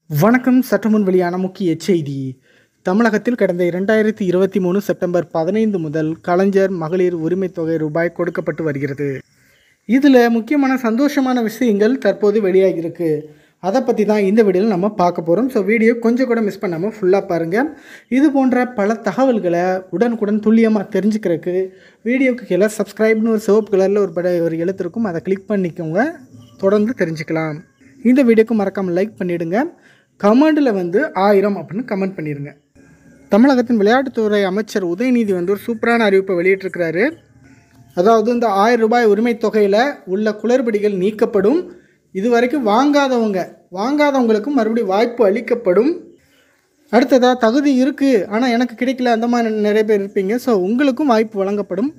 வணக்கம். சற்றுமுன் வெளியான முக்கிய செய்தி. தமிழகத்தில் கடந்த 2023 செப்டம்பர் 15 முதல் கலைஞர் மகளிர் உரிமைத் தொகை ரூபாய் கொடுக்கப்பட்டு வருகிறது. இதில் முக்கியமான சந்தோஷமான விஷயங்கள் தற்போது வெளியாகியிருக்கு. அதை பற்றி தான் இந்த வீடியோவில் நம்ம பார்க்க போகிறோம். ஸோ வீடியோ கொஞ்சம் கூட மிஸ் பண்ணாமல் ஃபுல்லாக பாருங்கள். இது போன்ற பல தகவல்களை உடனுக்குடன் துல்லியமாக தெரிஞ்சுக்கிறதுக்கு வீடியோக்கு கீழே சப்ஸ்கிரைப்னு ஒரு சிவப்பு கலரில் ஒரு எழுத்து இருக்கும். அதை கிளிக் பண்ணிக்கோங்க. தொடர்ந்து தெரிஞ்சுக்கலாம். இந்த வீடியோக்கு மறக்காமல் லைக் பண்ணிவிடுங்க. கமெண்டில் 1000 அப்படின்னு கமெண்ட் பண்ணிடுங்க. தமிழகத்தின் விளையாட்டுத்துறை அமைச்சர் உதயநிதி ஒரு சூப்பரான அறிவிப்பை வெளியிட்டிருக்கிறாரு. அதாவது இந்த 1000 ரூபாய் உரிமைத் தொகையில் உள்ள குளறுபடிகள் நீக்கப்படும். இதுவரைக்கும் வாங்காதவங்களுக்கும் மறுபடியும் வாய்ப்பு அளிக்கப்படும். அடுத்ததாக தகுதி இருக்குது ஆனால் எனக்கு கிடைக்கல, அந்த மாதிரி நிறைய பேர் இருப்பீங்க. ஸோ உங்களுக்கும் வாய்ப்பு வழங்கப்படும்.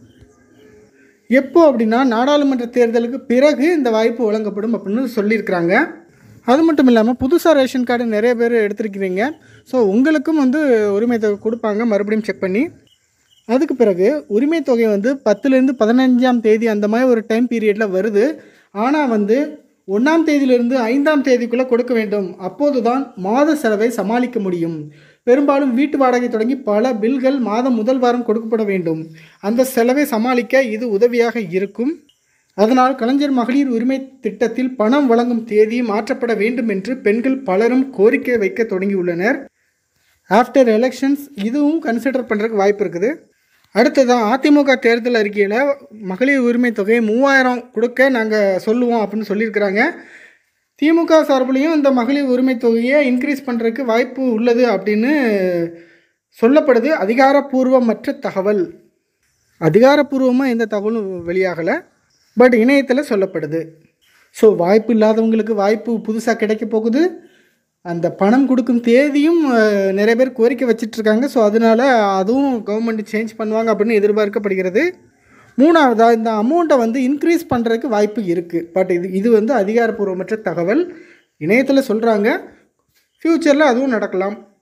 எப்போ அப்படின்னா நாடாளுமன்ற தேர்தலுக்கு பிறகு இந்த வாய்ப்பு வழங்கப்படும் அப்படின்னு சொல்லியிருக்கிறாங்க. அது மட்டும் இல்லாமல் புதுசாக ரேஷன் கார்டு நிறைய பேர் எடுத்துருக்கிறீங்க. ஸோ உங்களுக்கும் உரிமை தொகை கொடுப்பாங்க மறுபடியும் செக் பண்ணி. அதுக்கு பிறகு உரிமை தொகை 10லேருந்து 15ஆம் தேதி அந்த மாதிரி ஒரு டைம் பீரியடில் வருது. ஆனால் 1ஆம் தேதியிலிருந்து 5ஆம் தேதிக்குள்ளே கொடுக்க வேண்டும். அப்போது தான் மாத செலவை சமாளிக்க முடியும். பெரும்பாலும் வீட்டு வாடகை தொடங்கி பல பில்கள் மாதம் முதல் வாரம் கொடுக்கப்பட வேண்டும். அந்த செலவை சமாளிக்க இது உதவியாக இருக்கும். அதனால் கலைஞர் மகளிர் உரிமை திட்டத்தில் பணம் வழங்கும் தேதி மாற்றப்பட வேண்டும் என்று பெண்கள் பலரும் கோரிக்கை வைக்க தொடங்கியுள்ளனர். ஆஃப்டர் எலெக்ஷன்ஸ் இதுவும் கன்சிடர் பண்ணுறதுக்கு வாய்ப்பு இருக்குது. அடுத்ததான் அதிமுக தேர்தல் அறிக்கையில் மகளிர் உரிமை தொகையை 3000 கொடுக்க நாங்கள் சொல்லுவோம் அப்படின்னு சொல்லியிருக்கிறாங்க. திமுக சார்பிலையும் இந்த மகளிர் உரிமை தொகையை இன்க்ரீஸ் பண்ணுறதுக்கு வாய்ப்பு உள்ளது அப்படின்னு சொல்லப்படுது. அதிகாரப்பூர்வமற்ற தகவல். அதிகாரப்பூர்வமாக எந்த தகவலும் வெளியாகலை, பட் இணையத்தில் சொல்லப்படுது. ஸோ வாய்ப்பு இல்லாதவங்களுக்கு வாய்ப்பு புதுசாக கிடைக்க போகுது. அந்த பணம் கொடுக்கும் தேதியும் நிறைய பேர் கோரிக்கை வச்சிட்ருக்காங்க. ஸோ அதனால் அதுவும் கவர்மெண்ட் சேஞ்ச் பண்ணுவாங்க அப்படின்னு எதிர்பார்க்கப்படுகிறது. மூணாவதாக இந்த அமௌண்ட்டை இன்க்ரீஸ் பண்ணுறதுக்கு வாய்ப்பு இருக்குது. பட் இது அதிகாரப்பூர்வமற்ற தகவல். இணையத்தில் சொல்கிறாங்க. ஃப்யூச்சரில் அதுவும் நடக்கலாம்.